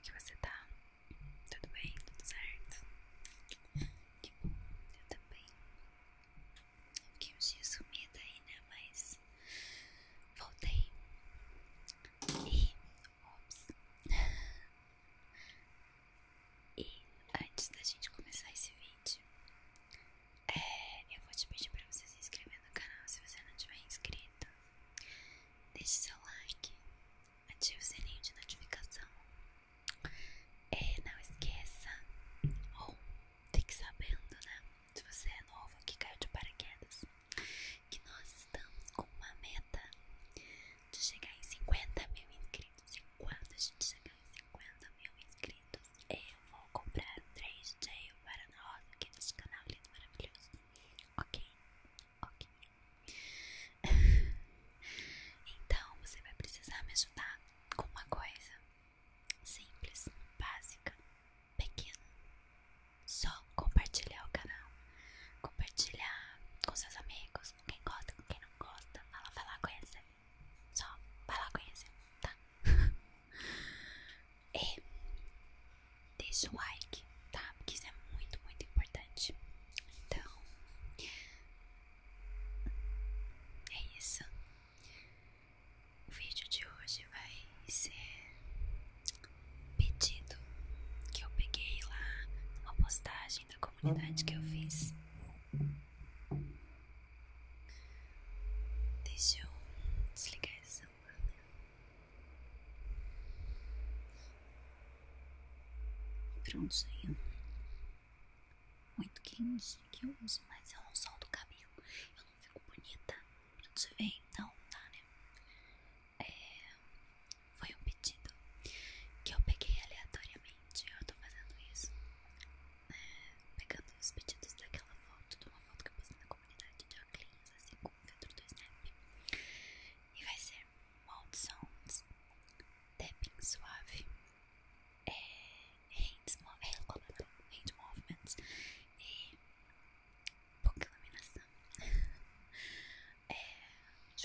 que você tá? Tudo bem? Tudo certo? Que bom, eu também. Fiquei uns dias sumida aí, né? Mas voltei. E, ops. E antes da gente começar esse vídeo, eu vou te pedir pra você se inscrever no canal se você não tiver inscrito. Deixe seu like, ative o sininho de notificação. Não esqueça, ou fique sabendo, né? Se você é novo aqui, caiu de paraquedas, que nós estamos com uma meta de chegar em 50 mil inscritos. E quando a gente chegar em 50 mil inscritos, eu vou comprar um 3J para nós aqui neste canal lindo, maravilhoso. Ok? Ok. Então você vai precisar me ajudar com uma coisa simples, básica, pequena. Só compartilhar o canal, compartilhar com seus amigos, com quem gosta, com quem não gosta. Vai lá conhecer. Só vai lá conhecer, tá? E deixa o like, tá? Porque isso é muito, muito importante. Então, é isso. O vídeo de hoje vai ser pedido que eu peguei lá numa postagem da comunidade que eu fiz. Deixa eu desligar esse celular. Prontinho. Muito quente que eu uso, mas eu não solto o cabelo. Eu não fico bonita. Pra você ver, então, tá, né? Foi um pedido que eu peguei aleatoriamente. Eu tô fazendo isso, pegando os pedidos daquela foto, de uma foto que eu postei na comunidade de óculos, assim, com o filtro do Snap. E vai ser Mouth Sounds, tapping suave, hand movements e pouca iluminação. Deixa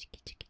Tique, tique,